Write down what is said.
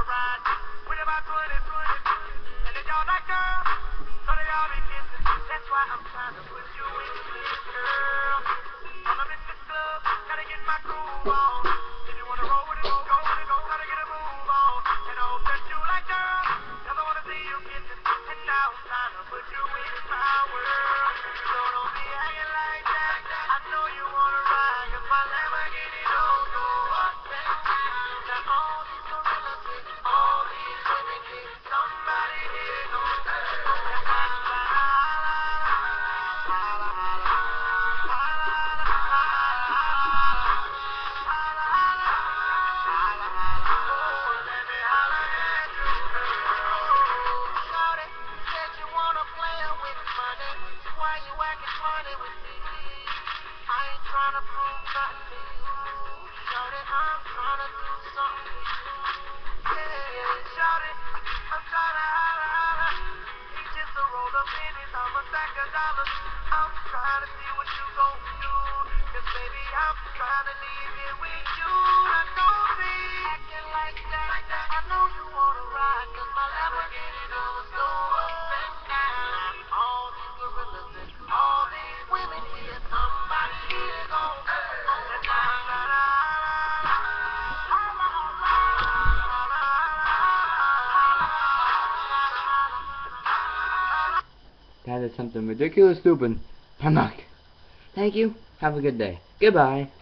ride with about 20, and then y'all like girl, so they all be kissing. That's why I'm trying to put you in this, girl. When I'm in this club, gotta get my groove on. If you wanna roll with it, go with it, gotta get a move on. And I hope that you like girl, 'cause I wanna see you kissing. And now I'm trying to put you in my world. So don't be acting like that. I know you wanna ride, 'cause my Lamborghini don't go up and down. Now all these gorillas with all these women here, somebody here gon' la la la la la tryna prove nothing to you. Shorty, I'm tryna do something with you. Yeah, shorty, I'm tryna holla. He just a roll up in it, I'm a stack of dollars. I'm tryna see what you gon' do. 'Cause baby, I'm tryna leave here with you. Now don't be acting like that. I know you wanna ride, 'cause my Lamborghini does go up and down. All these gorillas and all these women here, somebody here gon' That is something ridiculous stupid. Marc. Thank you. Have a good day. Goodbye.